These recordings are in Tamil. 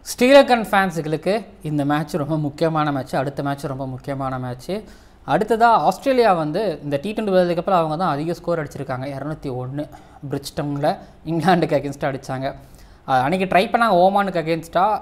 ஸ்ரீலங்கன் ஃபேன்ஸுகளுக்கு இந்த மேட்ச் ரொம்ப முக்கியமான மேட்ச். அடுத்த மேட்ச் ரொம்ப முக்கியமான மேட்ச். அடுத்ததாக ஆஸ்திரேலியா வந்து இந்த T20 வேர்ல்டு கப்பில் அவங்க தான் அதிக ஸ்கோர் அடிச்சிருக்காங்க. 201 பிரிட்ஜ்டவுனில் இங்கிலாந்துக்கு அகேன்ஸ்டாக அடித்தாங்க. அன்றைக்கி ட்ரை பண்ணாங்க ஓமானுக்கு அகேன்ஸ்டாக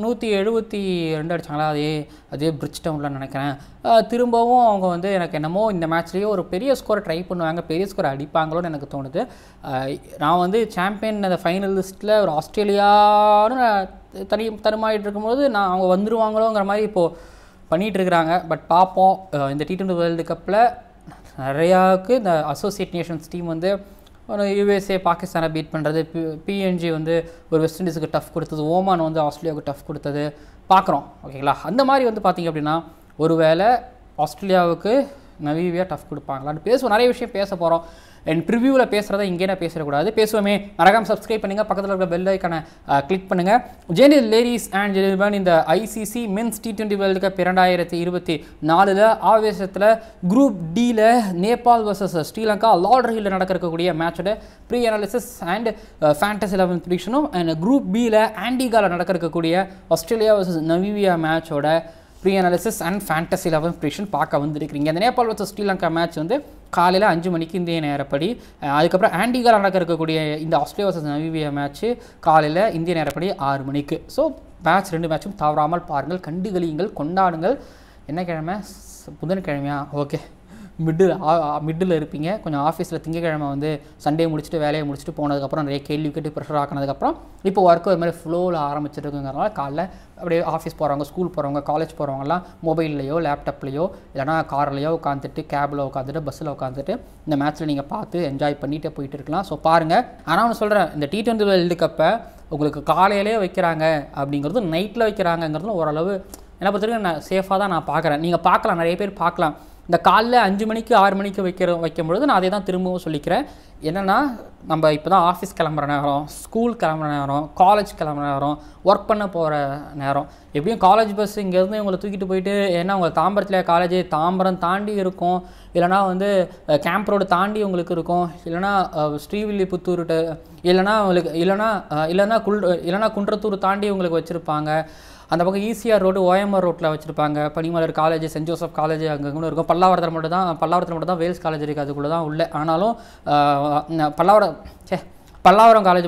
172 அடித்தாங்களா, அதே பிரிட்ஜ்டவுனில் நினைக்கிறேன். திரும்பவும் அவங்க வந்து எனக்கு என்னமோ இந்த மேட்ச்லேயே ஒரு பெரிய ஸ்கோரை ட்ரை பண்ணுவாங்க, பெரிய ஸ்கோரை அடிப்பாங்களோன்னு எனக்கு தோணுது. நான் வந்து சாம்பியன் அந்த ஃபைனல் லிஸ்ட்டில் ஒரு ஆஸ்திரேலியான்னு தருமாறிட்டு இருக்கும்போது அவங்க வந்துடுவாங்களோங்கிற மாதிரி இப்போது பண்ணிகிட்ருக்குறாங்க. பட் பார்ப்போம். இந்த T20 வேர்ல்டு கப்பில் நிறையாவுக்கு இந்த அசோசியேட் நேஷன்ஸ் டீம் வந்து USA பாகிஸ்தானை பீட் பண்ணுறது, PNG வந்து ஒரு வெஸ்ட் இண்டீஸுக்கு டஃப் கொடுத்தது, ஓமான் வந்து ஆஸ்திரேலியாவுக்கு டஃப் கொடுத்தது பார்க்குறோம். ஓகேங்களா? அந்த மாதிரி வந்து பார்த்திங்க அப்படின்னா ஒருவேளை ஆஸ்திரேலியாவுக்கு நமீபியா டஃப் கொடுப்பாங்களான்னு பேசுவோம். நிறைய விஷயம் பேச போகிறோம். அண்ட் ப்ரிவியூவில் பேசுகிறத இங்கே நான் பேசக்கூடாது, பேசுவோமே. மறக்காமல் சப்ஸ்கிரைப் பண்ணுங்கள், பக்கத்தில் இருக்கிற பெல் ஐக்கானை கிளிக் பண்ணுங்கள். ஜென்டில் லேடிஸ் அண்ட் ஜென்டில்மேன், இந்த ICC men's T20 world cup 2024 ஆவேசத்தில் குரூப் டியில் நேபாள் வர்சஸ் ஸ்ரீலங்கா லார்டர் ஹில்லில் நடக்கக்கூடிய மேட்சோட ப்ரீ அனாலிசிஸ் அண்ட் ஃபேண்டசி 11 ப்ரிடிக்ஷனும், அண்ட் குரூப் பியில் ஆண்டிகாவில் நடக்கக்கூடிய ஆஸ்திரேலியா வர்சஸ் நமீபியா மேட்சோட pre analysis and fantasy 11 prediction பார்க்க வந்துருக்கிறீங்க. இந்த நேபாள் வர்சஸ் ஸ்ரீலங்கா மேட்ச் வந்து காலையில் 5 மணிக்கு இந்திய நேரப்படி, அதுக்கப்புறம் ஆண்டிகாவில் நடக்கக்கூடிய இந்த ஆஸ்திரேலியா வர்சஸ் நமீபியா மேட்ச்சு காலையில் இந்திய நேரப்படி 6 மணிக்கு. ஸோ மேட்ச் 2 மேட்சும் தவறாமல் பாருங்கள், கண்டுகளியுங்கள், கொண்டாடுங்கள். என்ன கிழமை? புதன்கிழமையா? ஓகே, மிட்டில் இருப்பீங்க. கொஞ்சம் ஆஃபீஸில் திங்கக்கிழமை வந்து சண்டே முடிச்சுட்டு வேலையை முடிச்சுட்டு போனதுக்கப்புறம் நிறைய கேள்வி கேட்டு ப்ரெஷர் ஆக்கினதுக்கப்புறம் இப்போ ஒர்க்கு ஒரு மாதிரி ஃப்ளோவில் ஆரம்பிச்சிருக்குங்கிறனால காலைல அப்படியே ஆஃபீஸ் போகிறவங்க, ஸ்கூல் போகிறவங்க, காலேஜ் போகிறவங்கலாம் மொபைல்லையோ லேப்டாப்லையோ இல்லைனா கார்லையோ உட்காந்துட்டு, கேபில் உட்காந்துட்டு, பஸ்ஸில் உட்காந்துட்டு இந்த மேட்ச்சில் நீங்கள் பார்த்து என்ஜாய் பண்ணிகிட்டே போயிட்டு இருக்கலாம். ஸோ பாருங்கள். ஆனால் ஒன்று சொல்கிறேன், இந்த T20 வேர்ல்டு கப்பை உங்களுக்கு காலையிலே வைக்கிறாங்க அப்படிங்கிறது, நைட்டில் வைக்கிறாங்கங்கிறதும் ஓரளவு என்னை பொறுத்த வரைக்கும் நான் சேஃபாக தான் நான் பார்க்குறேன். நீங்கள் பார்க்கலாம், நிறைய பேர் பார்க்கலாம். இந்த காலைல 5 மணிக்கு 6 மணிக்கு வைக்கும்பொழுது நான் அதே தான் திரும்பவும் சொல்லிக்கிறேன். என்னென்னா, நம்ம இப்போ தான் ஆஃபீஸ் கிளம்புற நேரம், ஸ்கூல் கிளம்புற நேரம், காலேஜ் கிளம்புற நேரம், ஒர்க் பண்ண போகிற நேரம். எப்படியும் காலேஜ் பஸ் இங்கேருந்து உங்களை தூக்கிட்டு போயிட்டு, ஏன்னா உங்களுக்கு தாம்பரத்தில் காலேஜ், தாம்பரம் தாண்டி இருக்கும், இல்லைனா வந்து கேம்ப் ரோடு தாண்டி உங்களுக்கு இருக்கும், இல்லைனா ஸ்ரீவில்லிபுத்தூர்கிட்ட, இல்லைனா உங்களுக்கு இல்லைனா குன்றத்தூர் தாண்டி உங்களுக்கு வச்சுருப்பாங்க. அந்த பக்கம் ECR ரோடு, OMR ரோட்டில் வச்சுருப்பாங்க. Panimalar college, Saint Joseph college அங்கே கூட இருக்கும். பல்லாவரத்தில் மட்டும் தான் வேல்ஸ் காலேஜ் இருக்குது, அதுக்குள்ளே தான் உள்ள. ஆனாலும் பல்லாவரம் காலேஜ்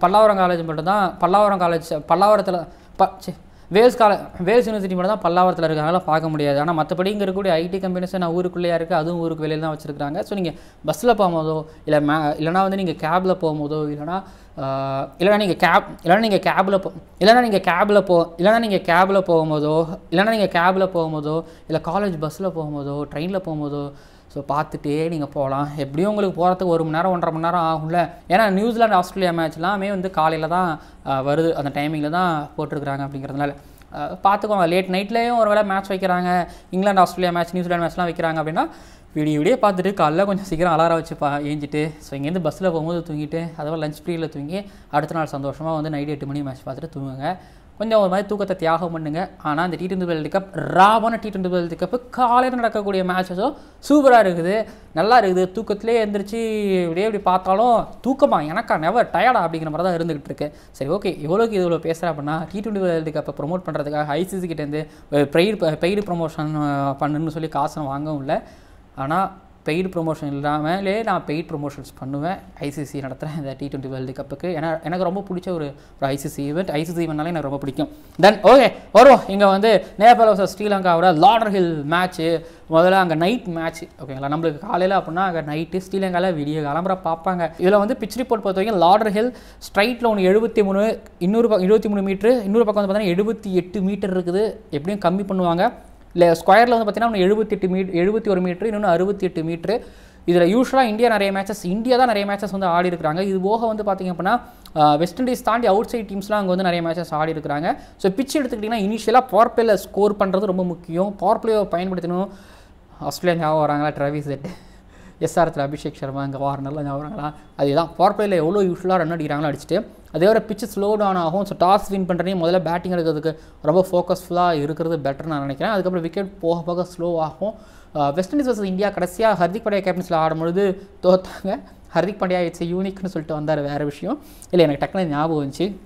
பல்லாவரத்தில் வேல்ஸ் யூனிவர்சிட்டி மட்டும் தான் பல்லாவரத்தில் இருக்கிறனால பார்க்க முடியாது. ஆனால் மற்றபடி இங்கே இருக்கக்கூடிய IT கம்பெனிஸை நான் ஊருக்குள்ளேயா இருக்குது, அதுவும் ஊருக்கு வெளியில் தான் வச்சுருக்காங்க. ஸோ நீங்கள் பஸ்ஸில் போகும்போதோ இல்லைனா வந்து நீங்கள் கேபில் போகும்போதோ இல்லைனா நீங்கள் கேபில் போகும்போதோ இல்லை காலேஜ் பஸ்ஸில் போகும்போதோ ட்ரெயினில் போகும்போதோ ஸோ பார்த்துட்டே நீங்கள் போகலாம். எப்படியும் உங்களுக்கு போகிறதுக்கு 1 மணி நேரம் 1.5 மணி நேரம் ஆகும்ல. ஏன்னா நியூசிலாந்து ஆஸ்திரேலியா மேட்ச்லாமே வந்து காலையில் தான் வருது, அந்த டைமிங்கில் தான் போட்டிருக்கிறாங்க. அப்படிங்கிறதுனால பார்த்துக்கோங்க. லேட் நைட்லேயும் ஒரு வேளை மேட்ச் வைக்கிறாங்க, இங்கிலாந்து ஆஸ்திரேலியா மேட்ச், நியூசிலாந்து மேட்ச்லாம் வைக்கிறாங்க அப்படின்னா விடிய பார்த்துட்டு காலைல கொஞ்சம் சீக்கிரம் அலாரம் வச்சு ஏஞ்சிட்டு, ஸோ இங்கேருந்து பஸ்ஸில் போகும்போது தூங்கிட்டு, அதுவும் லஞ்ச் பீரியடில் தூங்கி அடுத்த நாள் சந்தோஷமாக வந்து நைட்டு 8 மணி மேட்ச் பார்த்துட்டு தூங்குங்க. கொஞ்சம் ஒரு மாதிரி தூக்கத்தை தியாகம் பண்ணுங்க. ஆனால் இந்த T20 வேர்ல்டு கப், ராவான T20 வேர்ல்டு கப்பு காலையில் நடக்கக்கூடிய மேட்சஸும் சூப்பராக இருக்குது, நல்லா இருக்குது. தூக்கத்திலே எழுந்திரிச்சு இப்படி பார்த்தாலும் தூக்கமா எனக்கா நெவர் டயர்டா அப்படிங்கிற மாதிரி தான் இருந்துகிட்டு இருக்கு. சரி, ஓகே, எவ்வளோக்கு இவ்வளோ பேசுகிறேன் அப்படின்னா T20 வேர்ல்டு கப்பை ப்ரொமோட் பண்ணுறதுக்காக ICC கிட்டேருந்து பெய்டு ப்ரொமோஷன் பண்ணுன்னு சொல்லி காசு வாங்கவும் இல்லை. ஆனால் பெய்டு ப்ரொமோஷன் இல்லாமலே நான் பெய்ட் ப்ரொமோஷன்ஸ் பண்ணுவேன். ICC நடத்துகிறேன் இந்த T20 வேர்ல்டு கப்புக்கு. ஏன்னா எனக்கு ரொம்ப பிடிச்ச ஒரு ICC ஈவெண்ட்னாலே எனக்கு ரொம்ப பிடிக்கும். தென் ஓகே, வரும் இங்கே வந்து நேபாள் வர்சஸ் ஸ்ரீலங்காவோட லார்டர் ஹில் மேட்ச்சு. முதல்ல அங்கே நைட் மேட்ச், ஓகேங்களா? நம்மளுக்கு காலையில் அப்படின்னா அங்கே நைட்டு, ஸ்ரீலங்காவில் விடிய கிளம்புற பார்ப்பாங்க. இதில் வந்து பிச் ரிப்போர்ட் பொறுத்த வரைக்கும் லார்டர் ஹில் ஸ்ட்ரைட்டில் ஒன்று 73, இன்னொரு பக்கம் 23 மீட்ரு, இன்னொரு பக்கம் வந்து பார்த்தீங்கன்னா 78 மீட்டர் இருக்குது. எப்படியும் கம்மி பண்ணுவாங்க. இல்லை ஸ்கொயரில் வந்து பார்த்தீங்கன்னா 71 மீட்ரு, இன்னொன்று 68 மீட்ரு. இதில் யூஸ்வலாக இந்தியா தான் நிறைய மேட்சஸ் வந்து ஆடி இருக்கிறாங்க. இது போக வந்து பார்த்திங்க அப்படின்னா வெஸ்ட் இண்டீஸ் தாண்டி அவுட் சைட் டீம்ஸ்லாம் அங்கே வந்து நிறைய மேட்சஸ் ஆடி இருக்கிறாங்க. ஸோ பிச் எடுத்துக்கிட்டிங்கன்னா இனிஷியலாக பவர் பிளேயில் ஸ்கோர் பண்ணுறது ரொம்ப முக்கியம். பவர் பிளேயை பயன்படுத்தணும். ஆஸ்திரேலியா ஞாபகம் வராங்களா? டிராவிஸ் ஹெட், SRத்தில் அபிஷேக் சர்மா, இங்கே வார்னர்லாம் ஞாபகம் வராங்களா? அதுதான் பவர் பிளேயில் எவ்வளோ யூஸ்வலாக ரன் அடிக்கிறாங்களோ அடிச்சுட்டு, அதே ஒரு பிச்சு ஸ்லோ டவுன் ஆகும். ஸோ டாஸ் வின் பண்ணுறதையும் முதல்ல பேட்டிங் எடுக்கிறதுக்கு ரொம்ப ஃபோக்கஸ்ஃபுல்லாக இருக்கிறது பெட்டர் நான் நினைக்கிறேன். அதுக்கப்புறம் விக்கெட் போக ஸ்லோ ஆகும். வெஸ்ட் இண்டீஸ் வர்சஸ் இந்தியா கடைசியாக ஹர்திக் பாண்டியா கேப்டன்ஸில் ஆடும்பொழுது தோத்தாங்க. ஹர்திக் பாண்டியா இட்ஸ் யூனிக்னு சொல்லிட்டு வந்தார், வேறு விஷயம் இல்லை, எனக்கு டக்குனு ஞாபகம் வந்துச்சு.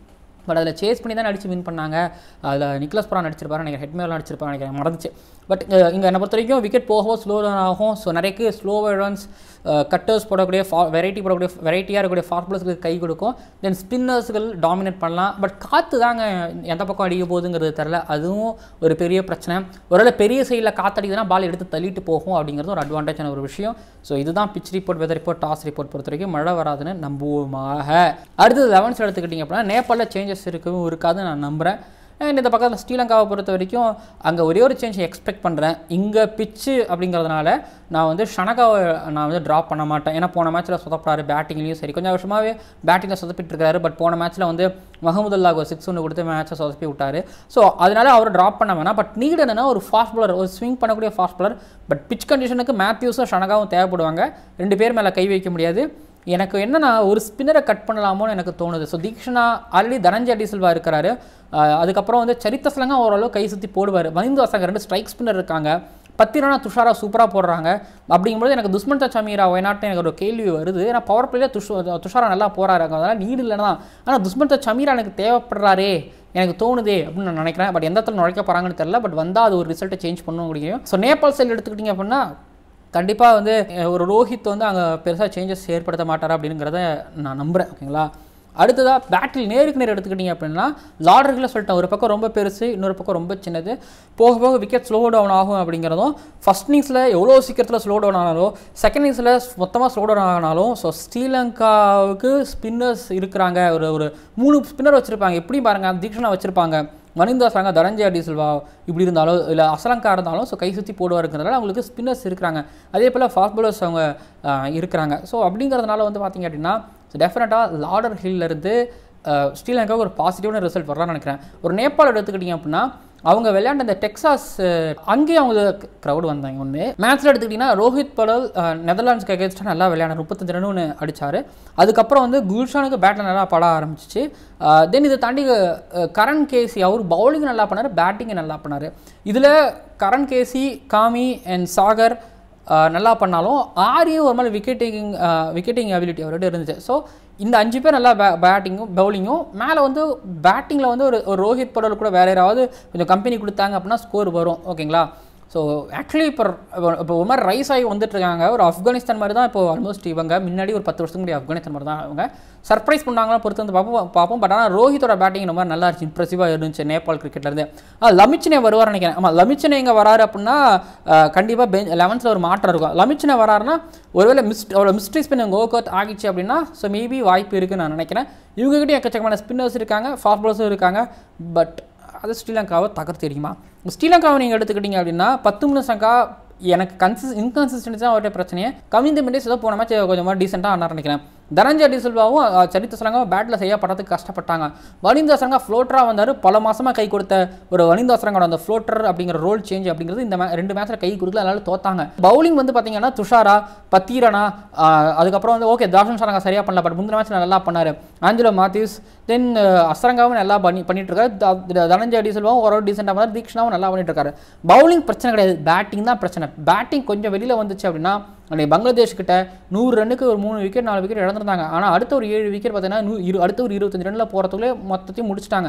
பட் அதில் சேஸ் பண்ணி தான் அடிச்சு வின் பண்ணாங்க. அதில் நிக்லஸ் புரான் அடிச்சிருப்பாரு நினைக்கிறேன், ஹெட்மேலாம் அடிச்சிருப்பாரு நினைக்கிறேன், மறந்துச்சு. பட் இங்கே என்னை பொறுத்த வரைக்கும் விக்கெட் போக ஸ்லோ டவுன் ஆகும். ஸோ நிறைய ஸ்லோவர் ரன்ஸ், கட்டர்ஸ் போடக்கூடிய வெரைட்டியாக இருக்கக்கூடிய ஃபாஸ்ட் பாலர்ஸ்க்கு கை கொடுக்கும். தென் ஸ்பின்னர்ஸ்கள் டாமினேட் பண்ணலாம். பட் காற்று தாங்க எந்த பக்கம் அடிக்க போகுதுங்கிறது தெரில, அதுவும் ஒரு பெரிய பிரச்சனை. ஒருவேளை பெரிய சைடில் காற்று அடிக்குதுன்னா பால் எடுத்து தள்ளிட்டு போகும் அப்படிங்கிறது ஒரு அட்வான்டேஜான ஒரு விஷயம். ஸோ இதுதான் pitch report, weather report, toss report பொறுத்த வரைக்கும். மழை வராதுன்னு நம்புவோமாக. அடுத்தது 11 எடுத்துக்கிட்டிங்க அப்படின்னா நேபாளில் சேஞ்சஸ் இருக்காதுன்னு நான் நம்புகிறேன். அண்ட் இந்த பக்கத்தில் ஸ்ரீலங்காவை பொறுத்த வரைக்கும் அங்கே ஒரே ஒரு சேஞ்ச் எக்ஸ்பெக்ட் பண்ணுறேன். இங்கே பிச்சு அப்படிங்கிறதுனால நான் வந்து ஷனகாவை நான் வந்து ட்ராப் பண்ண மாட்டேன். ஏன்னா போன மேட்ச்சில் சொதப்பாரு, பேட்டிங்லேயும் சரி கொஞ்சம் வருஷமாகவே பேட்டிங்கில் சொதப்பிட்டு இருக்காரு. பட் போன மேட்ச்சில் வந்து மஹமுதுல்லாவுக்கு 6 ஒன்று கொடுத்து மேட்சை சொதப்பி விட்டார். ஸோ அதனால் அவர் ட்ராப் பண்ண வேணாம். பட் நீட் என்னன்னா ஒரு ஃபாஸ்ட் பாலர், ஒரு ஸ்விங் பண்ணக்கூடிய ஃபாஸ்ட் பாலர். பட் பிச் கண்டிஷனுக்கு மேத்யூஸும் ஷனகாவும் தேவைப்படுவாங்க. 2 பேர் மேலே கை வைக்க முடியாது. எனக்கு என்னன்னா ஒரு ஸ்பின்னரை கட் பண்ணலாமோன்னு எனக்கு தோணுது. ஸோ தீக்ஷனா ஆல்ரெடி தனஞ்சய டி சில்வா இருக்கிறாரு. அதுக்கப்புறம் வந்து சரித்த ஸ்ரீலங்கா ஓரளவு கை சுற்றி போடுவார். மஹிந்த வாசங்க 2 ஸ்ட்ரைக் ஸ்பின்னர் இருக்காங்க. பத்திரானா துஷாரா சூப்பராக போடுறாங்க. அப்படிங்கும்போது எனக்கு துஷ்மந்த சமீரா ஒயநாட்டு எனக்கு ஒரு கேள்வி வருது. ஏன்னா பவர் பிளேயில் துஷாரா நல்லா போகிறாரு, அதனால் நீடு இல்லைனா. ஆனால் துஷ்மந்த சமீரா எனக்கு தேவைப்படுறாரே எனக்கு தோணுதே அப்படின்னு நான் நினைக்கிறேன். பட் எந்த இடத்துல நுழைக்க போகிறாங்கன்னு தெரியல. பட் வந்தால் அது ஒரு ரிசல்ட்டை சேஞ்ச் பண்ண முடியும். ஸோ நேபாள் சைடு எடுத்துக்கிட்டிங்க அப்படின்னா கண்டிப்பாக வந்து ஒரு ரோஹித் வந்து அங்கே பெருசாக சேஞ்சஸ் ஏற்படுத்த மாட்டாரா அப்படிங்கிறத நான் நம்புகிறேன். ஓகேங்களா. அடுத்ததாக பேட்டில் நேருக்கு நேர் எடுத்துக்கிட்டிங்க அப்படின்னா லார்டர்களை சொல்லிட்டேன். ஒரு பக்கம் ரொம்ப பெருசு, இன்னொரு பக்கம் ரொம்ப சின்னது. போக போக விக்கெட் ஸ்லோ டவுன் ஆகும் அப்படிங்கிறதும், ஃபஸ்ட் இன்னிங்ஸில் எவ்வளோ சீக்கிரத்தில் ஸ்லோ டவுன் ஆனாலும் செகண்ட் இன்னிங்ஸில் மொத்தமாக ஸ்லோ டவுன் ஆனாலும் ஸோ ஸ்ரீலங்காவுக்கு ஸ்பின்னர்ஸ் இருக்கிறாங்க. ஒரு 3 ஸ்பின்னர் வச்சுருப்பாங்க. எப்படி பாருங்கள், தீக்ஷனா வச்சுருப்பாங்க, மஹிந்த வாசங்க, தனஞ்சய டி சில்வா இப்படி இருந்தாலும் இல்லை அசலங்கா இருந்தாலும் ஸோ கை சுற்றி போடுவாருங்கிறதுனால அவங்களுக்கு ஸ்பின்னர்ஸ் இருக்கிறாங்க. அதே போல் ஃபாஸ்ட் பாலர்ஸ் அவங்க இருக்கிறாங்க. ஸோ அப்படிங்கிறதுனால வந்து பார்த்திங்க அப்படின்னா டெஃபினட்டாக லார்டர் ஹில்லேருந்து ஸ்ரீலங்காவுக்கு ஒரு பாசிட்டிவான ரிசல்ட் வரலாம்னு நினைக்கிறேன். ஒரு நேபாள் எடுத்துக்கிட்டிங்க அப்படின்னா அவங்க விளையாண்ட இந்த டெக்ஸாஸ் அங்கேயும் அவங்க க்ரௌடு வந்தாங்க. ஒன்று மேட்ச்சில் எடுத்துக்கிட்டிங்கன்னா ரோஹித் படல் நெதர்லாண்ட்ஸ்க்கு அகேன்ஸ்டாக நல்லா விளையாட 35 ரன்னு அடித்தார். அதுக்கப்புறம் வந்து குல்ஷானுக்கு பேட்டில் நல்லா பட ஆரம்பிச்சிச்சு. தென் இதை தாண்டி கரண் கேசி அவர் பவுலிங் நல்லா பண்ணார், பேட்டிங்கை நல்லா பண்ணார். இதில் கரண் கேசி, காமி அண்ட் சாகர் நல்லா பண்ணாலும் ஆரியும் ஒரு மாதிரி விக்கெட்டிங் அபிலிட்டி அவர்கிட்ட இருந்துச்சு. ஸோ இந்த 5 பேர் நல்லா பேட்டிங்கும் பவுலிங்கும் மேலே வந்து பேட்டிங்கில் வந்து ஒரு ரோஹித் படல் கூட வேறு யாராவது கொஞ்சம் கம்பெனி கொடுத்தாங்க அப்படின்னா ஸ்கோர் வரும். ஓகேங்களா. ஸோ ஆக்சுவலி இப்போ ஒரு மாதிரி ரைஸ் ஆகி வந்துட்டுருக்காங்க. ஒரு ஆப்கானிஸ்தான் மாதிரி தான் இப்போ ஆல்மோஸ்ட் இவங்க. முன்னாடி ஒரு 10 வருஷத்துக்கு முன்னாடி ஆப்கானிஸ்தான் மாதிரி தான் அவங்க. சர்ப்ரைஸ் பண்ணாங்களா பொறுத்து வந்து பார்ப்போம். பட் ஆனால் ரோஹித்தோட பேட்டிங் இந்த மாதிரி நல்லா இருந்துச்சு, இம்ப்ரெசிவாக இருந்துச்சு நேபாள் கிரிக்கெட்லேருந்து. லமிச்சனே வருவார் நினைக்கிறேன். ஆமாம், லமிச்சனே இங்கே வராரு அப்படின்னா கண்டிப்பாக 11th ஒரு மாற்றம் இருக்கும். லமிச்சனே வராருன்னா ஒருவேளை அவ்வளோ மிஸ்ட்ரி ஸ்பின் ஒர்க் அவுட் ஆகிடுச்சு அப்படின்னா ஸோ மேபி வாய்ப்பு இருக்குன்னு நான் நினைக்கிறேன். இவங்ககிட்ட எக்கச்சக்கமான ஸ்பின்னர்ஸ் இருக்காங்க, ஃபாஸ்ட் பாலர்ஸும் இருக்காங்க. பட் அது ஸ்ரீலங்காவை தகர்த்து தெரியுமா? ஸ்ரீலங்காவை நீங்கள் எடுத்துக்கிட்டீங்க அப்படின்னா 10 சங்கா எனக்கு இன்கன்சிஸ்டன்சி தான் அவர்கிட்ட பிரச்சனையே. கமிந்த மெண்டேஸ் ஏதோ போன மேட்ச் கொஞ்சம் மாதிரி டீசெண்டாக ஆனார் நினைக்கிறேன். தனஞ்சய டி சில்வாவும் சரித்த ஸ்ரீலங்காவும் பேட்டில் செய்யப்படறதுக்கு கஷ்டப்பட்டாங்க. மஹிந்த வாசங்க ஃப்ளோட்டராக வந்தார். பல மாதமாக கை கொடுத்த ஒரு மஹிந்த வாசங்கோட அந்த ஃப்ளோட்டர் அப்படிங்கிற ரோல் சேஞ்ச் அப்படிங்கிறது இந்த 2 மேட்ச்சில் கை கொடுக்கல, அதனால தோத்தாங்க. பவுலிங் வந்து பார்த்தீங்கன்னா துஷாரா, பத்தீரனா, அதுக்கப்புறம் வந்து ஓகே தாஷன் சாரங்க சரியாக பண்ணல. பட் முந்தின மேட்ச்சில் நல்லா பண்ணார். ஆஞ்சலோ மாத்யூஸ், தென் அசரங்காவும் நல்லா பண்ணிட்டு இருக்காரு. தனஞ்சய டி சில்வாவும் ஓரளவு டீசெண்டாக பண்ணார். தீக்ஷனாவும் நல்லா பண்ணிட்டு இருக்காரு. பவுலிங் பிரச்சனை கிடையாது, பேட்டிங் தான் பிரச்சனை. பேட்டிங் கொஞ்சம் வெளியில் வந்துச்சு அப்படின்னா அன்றைக்கி பங்களாதேஷ் கிட்ட 100 ரன்னுக்கு ஒரு 3 விக்கெட் 4 விக்கெட் இழந்திருந்தாங்க. ஆனால் அடுத்த ஒரு 7 விக்கெட் பார்த்தீங்கன்னா அடுத்த ஒரு 25 ரனில் போகிறதுக்குள்ளே மொத்தத்தையும் முடிச்சிட்டாங்க.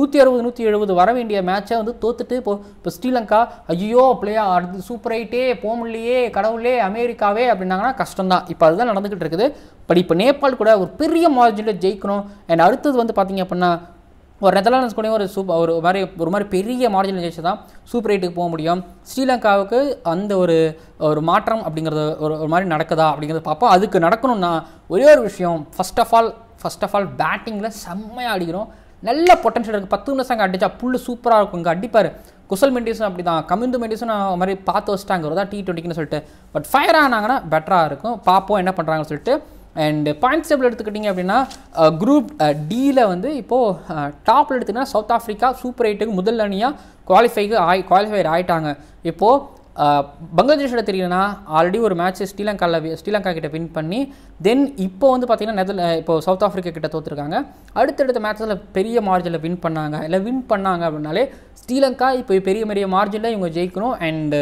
160-170 வர வேண்டிய மேட்சை வந்து தோத்துட்டு இப்போ ஸ்ரீலங்கா ஐயோ பிளேயா அடுத்து சூப்பர் ஆகிட்டே போக முடியலையே கடவுளே அமெரிக்காவே அப்படின்னாங்கன்னா கஷ்டம்தான். இப்போ அதுதான் நடந்துக்கிட்டு இருக்குது. பட் இப்போ நேபாள் கூட ஒரு பெரிய மார்ஜினில் ஜெயிக்கணும். அண்ட் அடுத்தது வந்து பார்த்திங்க அப்படின்னா ஒரு நெதர்லாண்ட்ஸ் கூட ஒரு மாதிரி பெரிய மார்ஜினில் ஜெயிச்சு தான் சூப்பர் 8க்கு போக முடியும். ஸ்ரீலங்காவுக்கு அந்த ஒரு மாற்றம் அப்படிங்கிறது ஒரு மாதிரி நடக்குதா அப்படிங்கிறத பார்ப்போம். அதுக்கு நடக்கணும்னா ஒரே ஒரு விஷயம், ஃபர்ஸ்ட் ஆஃப் ஆல் பேட்டிங்கில் செம்மையாக அடிக்கணும். நல்ல பொட்டன்ஷியல் இருக்குது. 10 நிமிஷம் அடித்தா புல்லு சூப்பராக இருக்கும். இங்கே அடிப்பார். குசல் மெண்டிஸும் அப்படி தான், கமிந்து மெண்டிஸும் நான் மாதிரி பார்த்து வச்சுட்டாங்க ஒரு தான் T20க்குன்னு சொல்லிட்டு. பட் ஃபயர் ஆனாங்கன்னா பெட்டராக இருக்கும். பார்ப்போம் என்ன பண்ணுறாங்கன்னு சொல்லிட்டு. அண்ட் பாயிண்ட்ஸ் டேபிள் எடுத்துக்கிட்டிங்க அப்படின்னா குரூப் டியில் வந்து இப்போது டாப்பில் எடுத்துக்கிட்டிங்கன்னா சவுத் ஆஃப்ரிக்கா சூப்பர் 8க்கு முதல் அணியாக குவாலிஃபையர் ஆகிட்டாங்க. இப்போது பங்களாதேஷ் எடுத்துக்கிட்டிங்கன்னா ஆல்ரெடி ஒரு மேட்ச் ஸ்ரீலங்கா கிட்ட வின் பண்ணி தென் இப்போ வந்து பார்த்திங்கன்னா இப்போ சவுத் ஆஃப்ரிக்கா கிட்ட தோற்றுருக்காங்க. அடுத்தடுத்த மேட்ச்சில் பெரிய மார்ஜினில் வின் பண்ணாங்க அப்படின்னாலே ஸ்ரீலங்கா இப்போ பெரிய மார்ஜினில் இவங்க ஜெயிக்கணும். அண்டு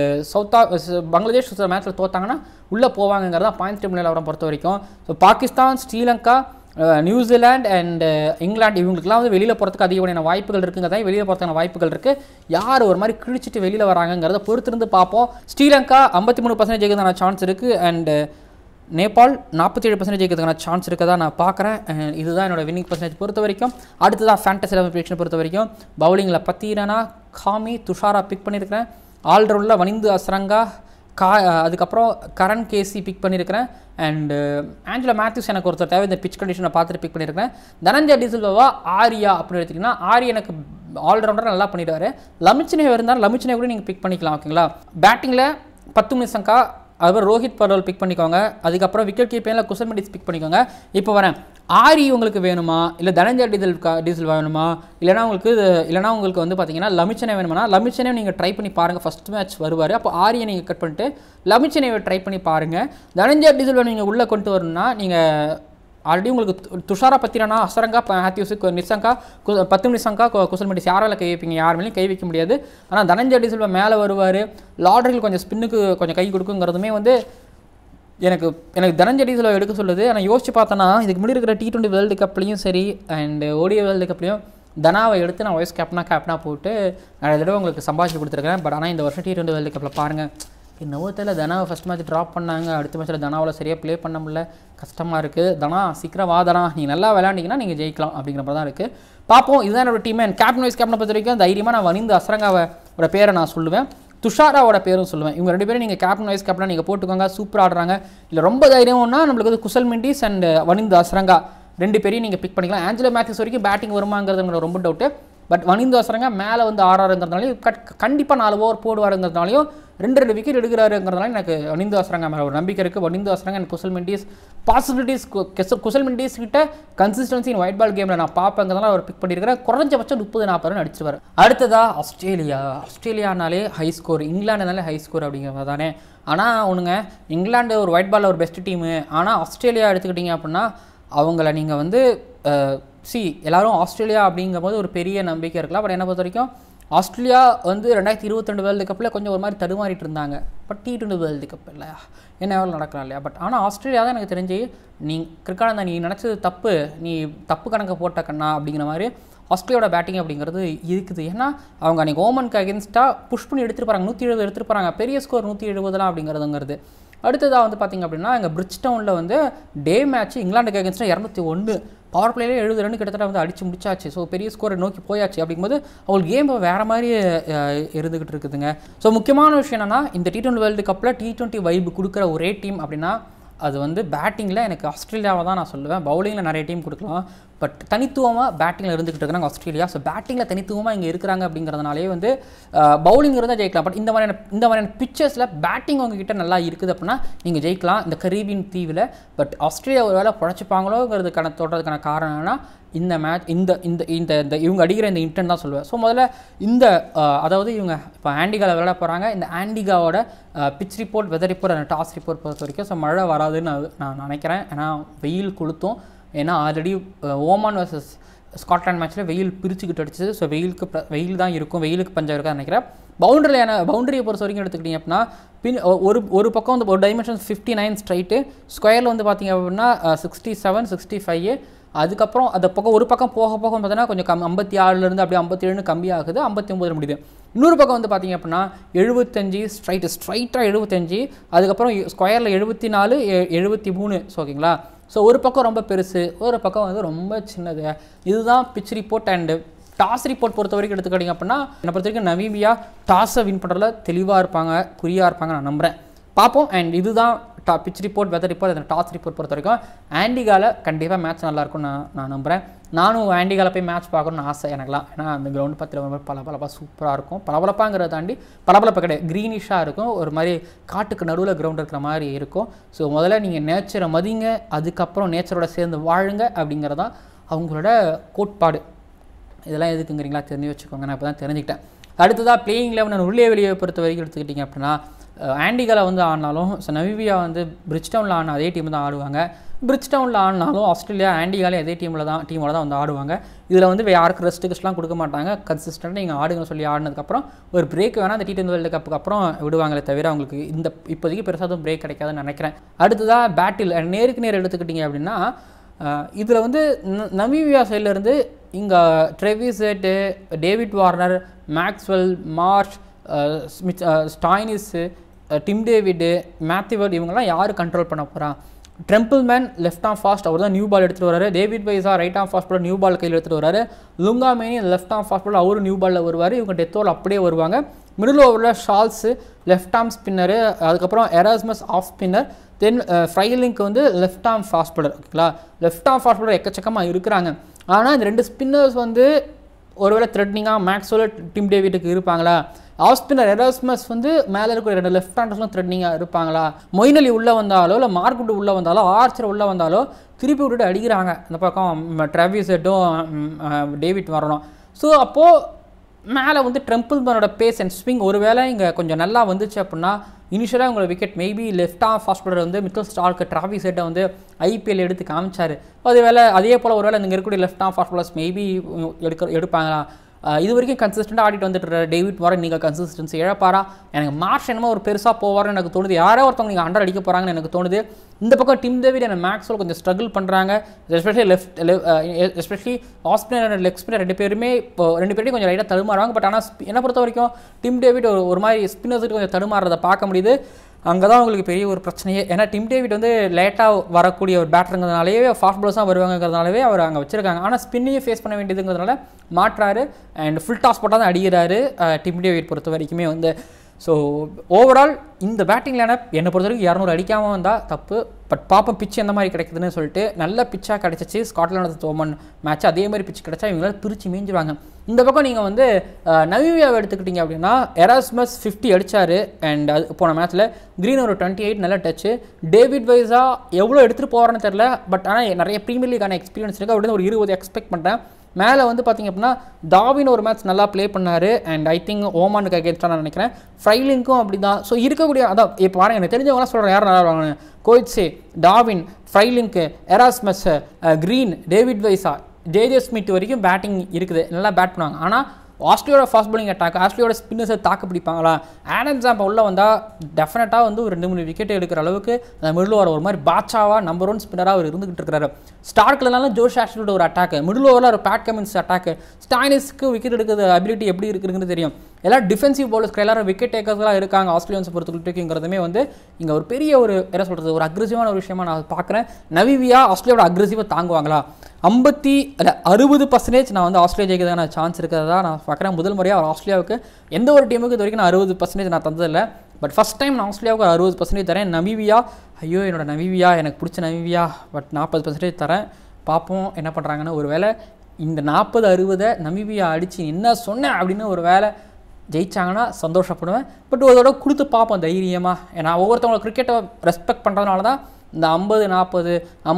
பங்களாதேஷ் மேட்ச்சில் தோத்தாங்கன்னா உள்ளே போவாங்கிறதா பாயிண்ட்ஸ் டேபிள் நிலவரம் பொறுத்த வரைக்கும். So Pakistan, Sri Lanka, New Zealand and England இவங்களுக்குலாம் வந்து வெளியில் போகிறதுக்கு அதிகமான வாய்ப்புகள் இருக்குங்கிறதா வெளியில் போகிறதுக்கான வாய்ப்புகள் இருக்குது. யார் ஒரு மாதிரி கிழிச்சிட்டு வெளியில் வராங்கிறத பொறுத்திருந்து பார்ப்போம். ஸ்ரீலங்கா 53% ஜெயிக்கிறதுக்கான சான்ஸ் இருக்குது அண்ட் நேபாள் 47% ஜெயிக்கிறதுக்கான சான்ஸ் இருக்கதா நான் பார்க்குறேன். இதுதான் என்னோட வின்னிங் பர்சன்டேஜ் பொறுத்த வரைக்கும். அடுத்ததான் ஃபேண்டசி லெவல் ப்ரெடிக்ஷன் பொறுத்த வரைக்கும் பவுலிங்கில் பத்தீரனா, காமி, துஷாரா பிக் பண்ணியிருக்கிறேன். ஆல்ரவுண்டில் வனிந்து அஸ்ரங்கா, அதுக்கப்புறம் கரண் கேசி பிக் பண்ணியிருக்கிறேன். அண்டு ஆஞ்சலோ மேத்யூஸ் எனக்கு ஒருத்தர் தேவை இந்த பிச் கண்டிஷனை பார்த்துட்டு பிக் பண்ணியிருக்கிறேன். தனஞ்சய டிசில்வா, ஆரியா அப்படின்னு எடுத்திங்கன்னா ஆரியா எனக்கு ஆல்ரவுண்டர் நல்லா பண்ணிடுவார். லமிச்சனே இருந்தால் லமிச்சனே கூட நீங்கள் பிக் பண்ணிக்கலாம். ஓகேங்களா. பேட்டிங்கில் 10 நிமிஷங்கா, அதுக்கப்புறம் ரோஹித் பர்வல் பிக் பண்ணிக்கோங்க. அதுக்கப்புறம் விக்கெட் கீப்பிங்கில் குசல் மெண்டிஸ் பிக் பண்ணிக்கோங்க. இப்போ வரேன், ஆரி உங்களுக்கு வேணுமா இல்லை தனஞ்சய டீசல் வேணுமா இல்லைனா உங்களுக்கு வந்து பார்த்தீங்கன்னா லமிச்சனே வேணுமா? லமிச்சனே நீங்கள் ட்ரை பண்ணி பாருங்கள். ஃபஸ்ட் மேட்ச் வருவார். அப்போ ஆரியை நீங்கள் கட் பண்ணிட்டு லமிச்சனேவை ட்ரை பண்ணி பாருங்கள். தனஞ்சய டீசல் நீங்கள் உள்ளே கொண்டு வரணும்னா நீங்கள் ஆல்ரெடி உங்களுக்கு துஷாரா பத்திரனா, அசரங்கா, மேத்யூஸுக்கு நிசங்கா, 10 நிசங்கா, குசல் மெண்டிஸ் யாரால கை வைப்பீங்க? யாருமே கை வைக்க முடியாது. ஆனால் தனஞ்சய டிசில்வா மேலே வருவார். லாட்ரியில் கொஞ்சம் ஸ்பின்னுக்கு கொஞ்சம் கை கொடுக்குங்கிறதுமே வந்து எனக்கு தனஞ்சய டிசில்வா எடுக்க சொல்லுது. ஆனால் யோசிச்சு பார்த்தோன்னா இதுக்கு முன்னாடி இருக்கிற T20 வேர்ல்டு கப்லையும் சரி அண்ட் ODI வேர்ல்டு கப்லையும் தனாவை எடுத்து நான் வைஸ் கேப்டனாக போட்டு நிறைய தடவை உங்களுக்கு சம்பாதிச்சு கொடுத்துருக்கேன். பட் ஆனால் இந்த வருஷம் T20 வேர்ல்டு கப்பில் பாருங்கள், என்னவோ தெரியல, தனாவை ஃபஸ்ட் மேட்ச் ட்ராப் பண்ணாங்க. அடுத்த மேட்ச்சில் தனாவில் சரியாக ப்ளே பண்ண முடியல, கஷ்டமாக இருக்குது. தனா சீக்கிரம் வாதனா, நீ நல்லா விளையாண்டிங்கன்னா நீங்கள் ஜெயிக்கலாம் அப்படிங்கிற மாதிரி தான் இருக்குது. பார்ப்போம். இதுதான் என்னோட டீம். கேப்டன் வைஸ் கேப்டனை பொறுத்த வரைக்கும் தைரியமாக நான் வனிந்து அஸ்ரங்காவோட பேரை நான் சொல்லுவேன், துஷாராவோட பேரும் சொல்லுவேன். இவங்க 2 பேரும் நீங்கள் கேப்டன் வைஸ் கேப்டனாக நீங்கள் போட்டுக்கோங்க. சூப்பர் ஆடுறாங்க. இல்லை ரொம்ப தைரியம்னா நம்மளுக்கு வந்து குசல் மெண்டிஸ் அண்ட் வனிந்து அஸ்ரங்கா 2 பேரையும் நீங்கள் பிக் பண்ணிக்கலாம். ஆஞ்சலோ மேத்யூஸ் வரைக்கும் பேட்டிங் வருமாங்கிறது எனக்கு ரொம்ப டவுட்டு. பட் வனிந்து அஸ்ரங்கா மேலே வந்து ஆறாருங்கிறதுனாலையும் கண்டிப்பாக 4 ஓவர் போடுவாருங்கிறதுனாலையும் 2 விக்கெட் எடுக்கிறாருங்கிறதுனால எனக்கு வனிந்து அஸ்ரங்கா மேலே ஒரு நம்பிக்கை இருக்குது. வனிந்து அஸ்ரங்கா அண்ட் குசல் மெண்டிஸ் பாசிபிலிட்டிஸ், குசல் மெண்டிஸ் கிட்ட கன்சிஸ்டன்சி இன் ஒயிட் பால் கேமில் நான் பார்ப்பேங்கிறதுனால அவர் பிக் பண்ணியிருக்கிறேன். குறைஞ்சபட்சம் 30-40 ரன் அடிச்சுவார். அடுத்ததாக ஆஸ்திரேலியானாலே ஹை ஸ்கோர், இங்கிலாண்டுனாலே ஹை ஸ்கோர் அப்படிங்கிறது தானே. ஆனால் ஒன்றுங்க, இங்கிலாந்து ஒரு ஒயிட் பாலில் ஒரு பெஸ்ட் டீமு. ஆனால் ஆஸ்திரேலியா எடுத்துக்கிட்டிங்க அப்படின்னா அவங்கள நீங்கள் வந்து எல்லோரும் ஆஸ்திரேலியா அப்படிங்கும்போது ஒரு பெரிய நம்பிக்கை இருக்கலாம். பட் என்னை பொறுத்த வரைக்கும் ஆஸ்திரேலியா வந்து 2022 வேர்ல்டு கப்பில் கொஞ்சம் ஒரு மாதிரி தடுமாறிட்டு இருந்தாங்க. பட் T20 வேர்ல்டு கப் இல்லையா, என்ன எவ்வளோ நடக்கலாம் இல்லையா. பட் ஆனால் ஆஸ்திரேலியா தான் எனக்கு தெரிஞ்சு கிரிக்கானந்தா நீ நினச்சது தப்பு, நீ தப்பு கணக்கு போட்ட கண்ணா அப்படிங்கிற மாதிரி ஆஸ்திரேலியாவோட பேட்டிங் அப்படிங்கிறது இருக்குது. ஏன்னா அவங்க அன்றைக்கி ஓமனுக்கு அகேன்ஸ்டாக புஷ் பண்ணி எடுத்துகிட்டு போகிறாங்க, 170 எடுத்துகிட்டு போகிறாங்க. பெரிய ஸ்கோர் 170 அப்படிங்கிறதுங்கிறது. அடுத்ததாக வந்து பார்த்திங்க அப்படின்னா எங்கள் பிரிட்ஜ்டவுனில் வந்து டே மேட்ச் இங்கிலாந்துக்கு அகேன்ஸ்டாக 201 பவர் பிளேலே 70 ரன் கிட்டத்தட்ட வந்து அடிச்சு முடிச்சாச்சு. ஸோ பெரிய ஸ்கோரை நோக்கி போயாச்சு. அப்படிங்கும்போது அவங்களுக்கு கேம் வேறு மாதிரி இருந்துக்கிட்டு இருக்குதுங்க. ஸோ முக்கியமான விஷயம் என்னென்னா இந்த T20 வேர்ல்டு கப்பில் T20 வைப் கொடுக்குற ஒரே டீம் அப்படின்னா அது வந்து பேட்டிங்கில் எனக்கு ஆஸ்திரேலியாவை தான் நான் சொல்லுவேன். பவுலிங்கில் நிறைய டீம் கொடுக்கலாம், பட் தனித்துவமாக பேட்டிங்கில் இருந்துக்கிட்டு இருக்கிறாங்க ஆஸ்திரேலியா. ஸோ பேட்டிங்கில் தனித்துவமாக இங்கே இருக்கிறாங்க அப்படிங்கிறதுனாலே வந்து பவுலிங் இருந்தால் ஜெயிக்கலாம். பட் இந்த மாதிரியான பிச்சர்ஸில் பேட்டிங் உங்ககிட்ட நல்லா இருக்குது அப்படின்னா நீங்கள் ஜெயிக்கலாம் இந்த கரீபியன் தீவில். பட் ஆஸ்திரேலியா ஒரு வேளை பழச்சிப்பாங்களோங்கிறதுக்கான தோற்றதுக்கான காரணம் என்னன்னா இந்த மேட்ச் இந்த இவங்க அடிக்கிற இந்த இன்டென்ட் தான் சொல்லுவேன். ஸோ முதல்ல அதாவது இவங்க இப்போ ஆண்டிகாவில் விளையாட போகிறாங்க. இந்த ஆண்டிகாவோட pitch report, weather report and toss report பொறுத்த வரைக்கும் ஸோ மழை வராதுன்னு நான் நினைக்கிறேன். ஏன்னா வெயில் கொளுத்தும். ஏன்னா ஆல்ரெடி ஓமான் வர்சஸ் ஸ்காட்லாண்ட் மேட்ச்சில் வெயில் பிரிச்சுக்கிட்டு அடிச்சது. ஸோ வெயில் தான் இருக்கும், வெயிலுக்கு பஞ்சம் இருக்கான்னு நினைக்கிறேன். பவுண்டரியை பொறுத்த வரைக்கும் எடுத்துக்கிட்டிங்க அப்படின்னா ஒரு பக்கம் வந்து ஒரு டைமென்ஷன் 59 ஸ்ட்ரைட்டு, ஸ்கொயரில் வந்து பார்த்திங்க அப்படின்னா 67, 65. அதுக்கப்புறம் அந்த பக்கம் ஒரு பக்கம் போக பார்த்தீங்கன்னா கொஞ்சம் 56 அப்படியே 57 கம்மி ஆகுது, 59 முடியுது. இன்னொரு பக்கம் வந்து பார்த்திங்க அப்படின்னா 75 ஸ்ட்ரைட்டாக 75, அதுக்கப்புறம் ஸ்கொயரில் 74, 73. ஸோ ஓகேங்களா. ஸோ ஒரு பக்கம் ரொம்ப பெருசு, ஒரு பக்கம் வந்து ரொம்ப சின்னது. இதுதான் pitch report. And toss report பொறுத்த வரைக்கும் எடுத்துக்கிட்டிங்க அப்படின்னா என்னை பொறுத்த வரைக்கும் நமீபியா டாஸை வின் பண்ணுறதுல தெளிவாக இருப்பாங்க, குறியாக இருப்பாங்க நான் நம்புகிறேன். பார்ப்போம். அண்ட் இதுதான் பிச் ரிப்போர்ட், வெதர் ரிப்போர்ட், அந்த டாஸ் ரிப்போர்ட் பொறுத்த வரைக்கும் ஆண்டிகாவில் கண்டிப்பாக மேட்ச் நல்லாயிருக்கும்னு நான் நம்புகிறேன். நானும் ஆண்டிகாவில் போய் மேட்ச் பார்க்கணுன்னு ஆசை எனக்குலாம். ஏன்னா அந்த கிரவுண்டு பார்த்து பளபளப்பாக சூப்பராக இருக்கும். பளபளப்பாங்கிறத தாண்டி பளபளப்பு கிடையாது, க்ரீனிஷாக இருக்கும், ஒரு மாதிரி காட்டுக்கு நடுவில் கிரவுண்ட் இருக்கிற மாதிரி இருக்கும். ஸோ முதல்ல நீங்கள் நேச்சரை மதிங்க, அதுக்கப்புறம் நேச்சரோட சேர்ந்து வாழுங்க அப்படிங்கிறதான் அவங்களோட கோட்பாடு. இதெல்லாம் எதுக்குங்கிறீங்களா தெரிஞ்சு வச்சுக்கோங்க, நான் இப்போ தான் தெரிஞ்சுக்கிட்டேன். அடுத்ததாக பிளேயிங் 11 உள்ளே வெளியே பொறுத்த வரைக்கும் எடுத்துக்கிட்டிங்க அப்படின்னா ஆண்டிகாவில் வந்து ஆடினாலும் நமீபியா வந்து பிரிட்ஜ்டவுனில் ஆடின அதே டீம் தான் ஆடுவாங்க. பிரிட்ஜ்டவுனில் ஆடினாலும் ஆஸ்திரேலியா ஆண்டிகாலே அதே டீமோட தான் வந்து ஆடுவாங்க. இதில் வந்து யாருக்கு ரெஸ்ட்டுக்கெல்லாம் கொடுக்க மாட்டாங்க. கன்சிஸ்டண்ட்டாக நீங்கள் ஆடுங்க சொல்லி ஆடினதுக்கப்புறம் ஒரு பிரேக் வேணால் அந்த T20 வேர்ல்டு கப்புக்கு அப்புறம் விடுவாங்களே தவிர அவங்களுக்கு இப்போதைக்கு பெருசாக பிரேக் கிடைக்காதுன்னு நினைக்கிறேன். அடுத்ததாக பேட்டில் நேருக்கு நேர் எடுத்துக்கிட்டிங்க அப்படின்னா இதில் வந்து நமீபியா சைட்லேருந்து இங்கே Travis Head, David Warner, Maxwell, Marsh, Stoinis, Tim David, Matthew Wade இவங்கெல்லாம் யார் கண்ட்ரோல் பண்ண போகிறா? ட்ரெம்பிள்மேன் லெஃப்ட் ஆம் ஃபாஸ்ட் அவர் தான் நியூ பால் எடுத்துகிட்டு வராரு. டேவிட் வைஸா right arm fast ball new ball கையில் எடுத்துகிட்டு வராரு. லுங்காமேனி லெஃப்ட் ஆம் ஃபாஸ்ட் பால் அவரும் நியூ பாலில் வருவார். இவங்க டெத் ஓவர் அப்படியே வருவாங்க. மிடில் ஓவரில் ஷால்ஸு லெஃப்ட் ஆம் ஸ்பின்னரு, அதுக்கப்புறம் Erasmus off spinner, then Frylinck வந்து லெஃப்ட் ஆம் ஃபாஸ்ட் பாலர். ஓகேங்களா, லெஃப்ட் ஆம் ஃபாஸ்ட் பாலர் எக்கச்சக்கமாக இருக்கிறாங்க. ஆனால் இந்த 2 ஸ்பின்னர்ஸ் வந்து ஒருவேளை த்ரெட்னிங்காக மேக்ஸ்வெல், டிம் டேவிட்டுக்கு இருப்பாங்களா? ஆஃப் ஸ்பின்னர் எராஸ்மஸ் வந்து மேலே இருக்கிற 2 லெஃப்ட் ஹேண்டர்ஸ்லாம் த்ரெட்னிங்காக இருப்பாங்களா? மொயின் அலி உள்ளே வந்தாலோ இல்லை மார்க்குட் உள்ளே வந்தாலோ ஆர்ச்சர் உள்ளே வந்தாலோ திருப்பி விட்டுட்டு அடிக்கிறாங்க இந்த பக்கம் ட்ராவிஸ் ஹெட்டும் டேவிட் வரணும். ஸோ அப்போது மேலே வந்து ட்ரெம்பிள்மேனோட பேஸ் அண்ட் ஸ்விங் ஒருவேளை இங்கே கொஞ்சம் நல்லா வந்துச்சு அப்படின்னா இனிஷியலாக உங்களோட wicket maybe left off fast bowler வந்து மிச்சல் ஸ்டார்க்கு ட்ராவிஸ் ஹெட்டை வந்து ஐபிஎல் எடுத்து காமிச்சார். அதே போல் ஒருவேளை இங்கே இருக்கக்கூடிய left off fast bowlers maybe எடுப்பாங்களா? இது வரைக்கும் கன்சிஸ்டண்டாக ஆடிட்டு வந்துட்டு டேவிட் வார்னர் நீங்கள் கன்சிஸ்டன்சி இழப்பாரா? எனக்கு மார்ஷ் என்னமோ ஒரு பெருசாக போவார்னு எனக்கு தோணுது. யாரோ ஒருத்தவங்க நீங்கள் 100 அடிக்க போகிறாங்கன்னு எனக்கு தோணுது. இந்த பக்கம் டிம் டேவிட் அண்ட் மேக்ஸ்வெல் கொஞ்சம் ஸ்ட்ரகிள் பண்ணுறாங்க. Especially off spinner and leg spinner 2 பேருமே கொஞ்சம் லைட்டாக தடுமாறுவாங்க. பட் ஆனால் என்னை பொறுத்த வரைக்கும் டிம் டேவிட் ஒரு மாதிரி ஸ்பின்னர்ஸுக்கு கொஞ்சம் தடுமாறுறதை பார்க்க முடியுது. அங்கே தான் உங்களுக்கு பெரிய ஒரு பிரச்சனையே. ஏன்னா டிம் டேவிட் வந்து லேட்டாக வரக்கூடிய ஒரு பேட்டருங்கிறதுனாலேயே ஃபாஸ்ட் பாலர்ஸ் தான் வருவாங்கிறதுனாலே அவர் அங்கே வச்சிருக்காங்க. ஆனால் ஸ்பின்னையே ஃபேஸ் பண்ண வேண்டியதுங்கிறதுனால மாற்றாரு அண்ட் ஃபுல் டாஸ் போட்டால் தான் அடிக்கிறாரு டிம் டேவிட் பொறுத்த வரைக்குமே வந்து. ஸோ ஓவரால் இந்த பேட்டிங் லைனப் என்னை பொறுத்த வரைக்கும் 200 அடிக்காமல் வந்தால் தப்பு. பட் பார்ப்போம் பிச்சு எந்த மாதிரி கிடைக்குதுன்னு சொல்லிட்டு. நல்ல பிச்சாக கிடச்சிச்சு ஸ்காட்லாந்து ஓமன் மேட்ச். அதே மாதிரி பிச்சு கிடச்சா இவங்களால பிரித்து மேய்ஞ்சிருவாங்க. இந்த பக்கம் நீங்கள் வந்து நமீபியாவை எடுத்துக்கிட்டீங்க அப்படின்னா எராஸ்மஸ் 50 அடித்தார் அண்ட் அது போன மேட்ச்சில். க்ரீன் ஒரு 28 நல்ல டச்சு. டேவிட் வைஸா எவ்வளோ எடுத்துகிட்டு போகிறான்னு தெரில. பட் ஆனால் நிறைய ப்ரீமியர் லீக்கான எக்ஸ்பீரியன்ஸ் இருக்குது. அப்படின்னு ஒரு 20 எக்ஸ்பெக்ட் பண்ணுறேன். மேலே வந்து பார்த்திங்க அப்படின்னா டாவின் ஒரு மேட்ச் நல்லா ப்ளே பண்ணார் அண்ட் ஐ திங்க் ஓமானுக்கு அகேன்ஸ்டாக நான் நினைக்கிறேன். ஃப்ரைலிங்க்கும் அப்படி தான். ஸோ இருக்கக்கூடிய அதான் இப்போ பாருங்கள் எனக்கு தெரிஞ்சவங்களாம் சொல்கிறேன் யார் நல்லா இருவாங்க. Kotze, Davin, Frylinck, Erasmus, Green, David Wiese, JJ Smith வரைக்கும் பேட்டிங் இருக்குது. நல்லா பேட் பண்ணுவாங்க. ஆனால் ஆஸ்திரேலியோட ஃபாஸ்ட் பாலிங் அட்டாக், ஆஸ்திரேலியோட ஸ்பின்னர்ஸை தாக்கு பிடிப்பாங்களா? ஆடம் ஜாம்பா உள்ளே வந்தால் டெஃபினட்டாக வந்து ஒரு 2-3 விக்கெட் எடுக்கிற அளவுக்கு அந்த மிடில் ஓவர் ஒரு மாதிரி பாட்சாவாக நம்பர் 1 ஸ்பின்னராக அவர் இருந்துகிட்டு இருக்கிறாரு. ஸ்டார்க்லனாலும் ஜோஷ் ஆஷ்வில்ட ஒரு அட்டாக்கு, மிடில் ஓவரில் ஒரு பேட் கமின்ஸ் அட்டாக்கு, ஸ்டாய்னிஸ்க்கு விக்கெட் எடுக்கிற அபிலிட்டி எப்படி இருக்குதுன்னு தெரியும். எல்லாம் டிஃபென்சிவ் பாலர்ஸ்க்கு எல்லாரும் விக்கெட் டேக்கர்ஸ்லாம் இருக்காங்க ஆஸ்திரேலியன்ஸை பொறுத்துக்கிட்டுங்கிறதுமே வந்து இங்கே ஒரு பெரிய ஒரு என்ன சொல்கிறது ஒரு அக்ரெசிவான ஒரு விஷயமா நான் பார்க்குறேன். நமீபியா ஆஸ்திரேலியாவோட அக்ரெசிவாக தாங்குவாங்களா? 60% நான் வந்து ஆஸ்திரேலியா ஜெயிக்கிறதான சான்ஸ் இருக்கிறதா நான் பார்க்குறேன். முதல் முறையாக ஒரு ஆஸ்திரேலியாவுக்கு எந்த ஒரு டீமுக்கு இது வரைக்கும் நான் 60% நான் தந்ததில்லை. பட் ஃபஸ்ட் டைம் நான் ஆஸ்திரேலியாவுக்கு 60% தரேன். நமீபியா ஐயோ என்னோட நமீபியா எனக்கு பிடிச்ச நமீபியா பட் 40% தரேன். பார்ப்போம் என்ன பண்ணுறாங்கன்னு. ஒரு வேளை இந்த 40-60 நமீபியா அடித்து என்ன சொன்னேன் அப்படின்னு ஒரு வேளை ஜெயிச்சாங்கன்னா சந்தோஷப்படுவேன். பட் அதோட கொடுத்து பார்ப்போம் தைரியமாக. ஏன்னா ஒவ்வொருத்தவங்களை கிரிக்கெட்டை ரெஸ்பெக்ட் பண்ணுறதுனால தான் இந்த 50-40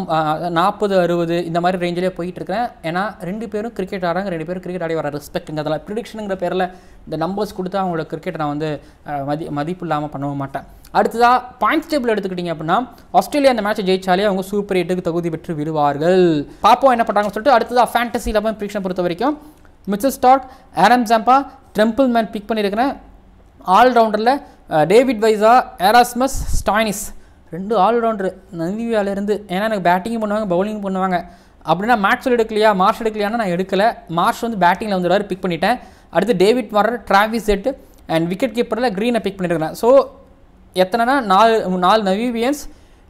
40-60 இந்த மாதிரி ரேஞ்சிலே போயிட்டுருக்கிறேன். ஏன்னா 2 பேரும் கிரிக்கெட் ஆடுறாங்க, 2 பேரும் கிரிக்கெட் ஆடி வர ரெஸ்பெக்ட்டுங்கிறதுல ப்ரிடிக்ஷனுங்கிற பேரில் இந்த நம்பர்ஸ் கொடுத்து அவங்களோட கிரிக்கெட்டை நான் வந்து மதிப்பு இல்லாமல் பண்ண மாட்டேன். அடுத்ததாக பாயிண்ட்ஸ் டேபிள் எடுத்துக்கிட்டிங்க அப்படின்னா ஆஸ்திரேலியா அந்த மேட்சை ஜெயிச்சாலே அவங்க சூப்பர் 8க்கு தகுதி பெற்று விடுவார்கள். பார்ப்போம் என்ன பண்ணுறாங்கன்னு சொல்லிட்டு. அடுத்ததாக ஃபேண்டசி 11 ப்ரிடிக்ஷன் பொறுத்த வரைக்கும் Mitchell Starc, Adam Zampa, Trumpelmann pick பண்ணியிருக்கிறேன். ஆல்ரவுண்டரில் David Wiese, Erasmus, Stoinis 2 allrounder நமீபியாவிலேருந்து. ஏன்னா எனக்கு பேட்டிங்கும் பண்ணுவாங்க பவுலிங் பண்ணுவாங்க. அப்படின்னா மேக்ஸ்வெல் எடுக்கலையா மார்ஷ் எடுக்கலையானா நான் எடுக்கலை. மார்ஷ் வந்து பேட்டிங்கில் வந்துடுவார், பிக் பண்ணிட்டேன். அடுத்து David Warner, Travis Head and wicket கீப்பரில் க்ரீனை பிக் பண்ணியிருக்கிறேன். ஸோ எத்தனைனா 4 நமீபியன்ஸ்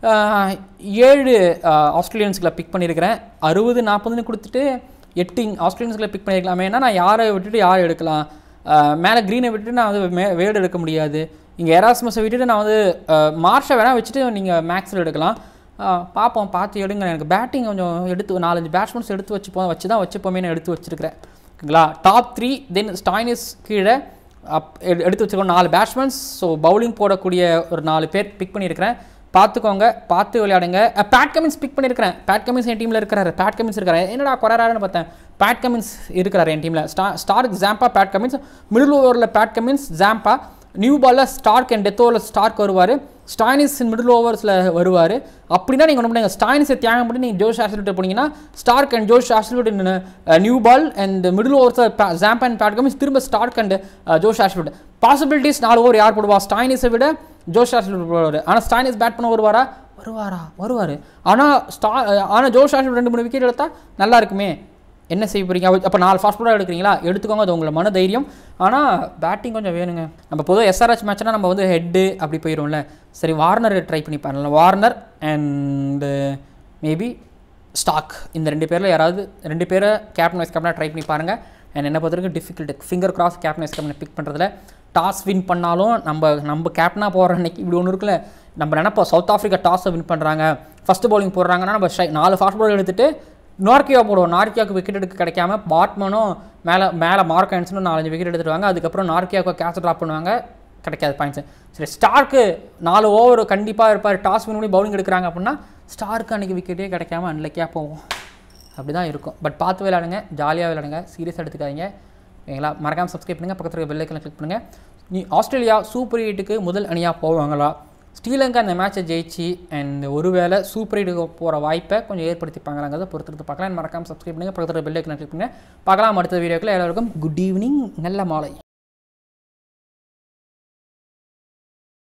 7 ஆஸ்திரேலியன்ஸ்களை பிக் பண்ணியிருக்கிறேன். 60-40ன்னு கொடுத்துட்டு 8 ஆஸ்திரேலியன்ஸ்களை பிக் பண்ணியிருக்கலாமே. ஏன்னா நான் யாரை விட்டுட்டு யாரை எடுக்கலாம்? மேலே க்ரீனை விட்டுட்டு நான் வந்து வேர்டு எடுக்க முடியாது. இங்கே எராஸ்மஸை விட்டுட்டு நான் வந்து மார்ஷை வேணால் வச்சுட்டு நீங்கள் மேக்ஸில் எடுக்கலாம். பார்ப்போம், பார்த்து எடுங்க. எனக்கு பேட்டிங் கொஞ்சம் எடுத்து 4-5 பேட்ஸ்மேன்ஸ் எடுத்து வச்சுப்போமே நான் எடுத்து வச்சுருக்கிறேன். ஓகேங்களா? டாப் 3 தென் ஸ்டாய்னிஸ் கீழே எடுத்து வச்சுருக்கோம் 4 பேட்ஸ்மேன்ஸ். ஸோ பவுலிங் போடக்கூடிய ஒரு 4 பேர் பிக் பண்ணியிருக்கிறேன். பார்த்துக்கோங்க, பார்த்து விளையாடுங்க. பேட் கமின்ஸ் பிக் பண்ணியிருக்கிறேன். பேட் கமின்ஸ் என் டீமில் இருக்கிறாரு. பேட் கமின்ஸ் இருக்காரு. என்னடா குறையாருன்னு பார்த்தேன். பேட் கமின்ஸ் இருக்கிறாரு என் டீமில். Starc, Zampa, Pat Cummins. Middle ஓவரில் பேட் கமின்ஸ், ஜாம்பா. நியூ பாலில் ஸ்டார்க் அண்ட் டெத் ஓவரில் ஸ்டார்க் வருவார். ஸ்டாய்னிஸ் மிடில் ஓவர்ஸில் வருவார். அப்படின்னா நீங்கள் ஒன்று பண்ணுங்க, ஸ்டாய்னிஸை தியாகம் பண்ணி நீங்கள் ஜோஷ் ஆஷ்வில்ட் போனீங்கன்னா Starc and Josh Hazlewood new ball and middle ஓவர்ஸில் ஜாம்பா அண்ட் பேட் கமின்ஸ் திரும்ப Starc and Josh Hazlewood. Possibilities 4 over யார் போடுவா? ஸ்டாய்னிஸை விட ஜோஷ் ஆஷ்வில்ட் போடுவார். ஆனால் ஸ்டாய்னிஸ் பேட் பண்ண வருவாரா? வருவார். ஆனால் ஜோஷ் ஆஷ் 2-3 விக்கெட் எடுத்தால் நல்லா இருக்குமே, என்ன செய்ய போகிறீங்க? அப்போ 4 ஃபாஸ்ட் பாலாக எடுக்கிறீங்களா, எடுத்துக்கோங்க, அது உங்களை மன தைரியம். ஆனால் பேட்டிங் கொஞ்சம் வேணுங்க. நம்ம பொதுவாக SRH மேட்ச்னா நம்ம வந்து ஹெட்டு அப்படி போயிடும்ல. சரி, வார்னர் ட்ரை பண்ணி பாருங்கள். வார்னர் அண்ட் மேபி ஸ்டாக், இந்த 2 பேரில் யாராவது 2 பேரை கேப்டன் வைஸ் கேப்டனாக ட்ரை பண்ணி பாருங்கள். அண்ட் என்ன பொறுத்தவரைக்கும் difficult, finger cross captain vice கேப்டனை பிக் பண்ணுறதுல. டாஸ் வின் பண்ணாலும் நம்ம கேப்டனாக போகிற அன்றைக்கி இப்படி ஒன்று இருக்குல்ல, நம்ம நினைப்போம் சவுத் ஆஃப்ரிக்கா டாஸை வின் பண்ணுறாங்க, ஃபஸ்ட்டு பவுலிங் போடுறாங்கன்னா நம்ம 4 ஃபாஸ்ட் பால் எடுத்துகிட்டு நார்க்கியா போடுவோம். நார்க்கியாவுக்கு விக்கெட் எடுக்க கிடைக்காம பாட்மனும் மேலே மார்க் ஆன்சனும் 4-5 விக்கெட் எடுத்துடுவாங்க. அதுக்கப்புறம் நார்க்கியாவுக்கு கேட்ச் ட்ராப் பண்ணுவாங்க, கிடைக்காது பாயிண்ட்ஸு. சரி, ஸ்டார்க்கு 4 ஓவர் கண்டிப்பாக இருப்பார், டாஸ் வின் பண்ணி பவுலிங் எடுக்கிறாங்க அப்படின்னா ஸ்டார்க்கு அன்றைக்கி விக்கெட்டே கிடைக்காம அன்லைக்கியாக போவோம். அப்படி தான் இருக்கும். பட் பார்த்து விளையாடுங்க, ஜாலியாக விளையாடுங்க, சீரியஸாக எடுத்துக்காதீங்க. ஓகேங்களா? மறக்காமல் சப்ஸ்கிரைப் பண்ணுங்கள், பக்கத்தில் பெல் ஐக்கனை கிளிக் பண்ணுங்கள். ஆஸ்திரேலியா சூப்பர் 8க்கு முதல் அணியாக போவாங்களா, ஸ்ரீலங்கா அந்த மேட்சை ஜெயிச்சு அண்ட் ஒருவேளை சூப்பர் 8க்கு போகிற வாய்ப்பை கொஞ்சம் ஏற்படுத்திப்பாங்களாங்கிறத பொறுத்து பார்க்கலாம். மறக்காமல் சப்ஸ்கிரைப் பண்ணுங்கள், பக்கத்தில் பெல் ஐக்கனை கிளிக் பண்ணுங்கள். பார்க்கலாம் அடுத்த வீடியோக்கில். எல்லாருக்கும் குட் ஈவினிங், நல்ல மாலை.